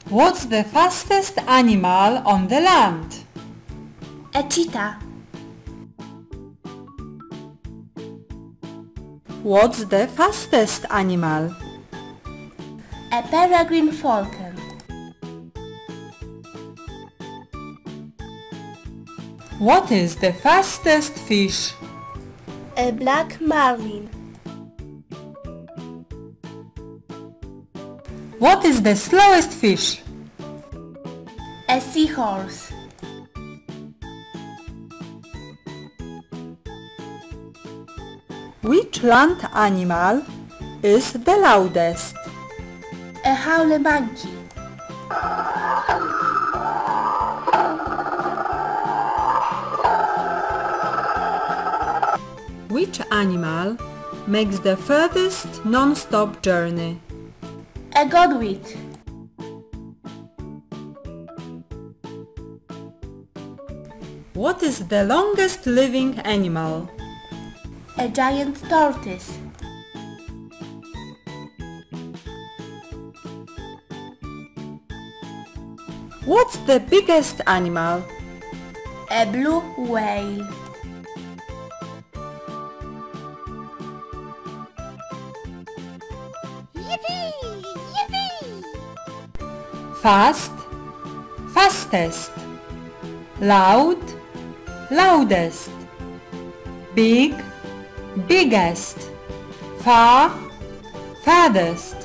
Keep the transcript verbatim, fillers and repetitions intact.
What's the fastest animal on the land? A cheetah. What's the fastest animal? A peregrine falcon. What is the fastest fish? A black marlin. What is the slowest fish? A seahorse. Which land animal is the loudest? A howler monkey. Which animal makes the furthest non-stop journey? A godwit. What is the longest living animal? A giant tortoise. What's the biggest animal? A blue whale. Yippee! Yippee! Fast, fastest. Loud, loudest. Big, biggest. Far, farthest.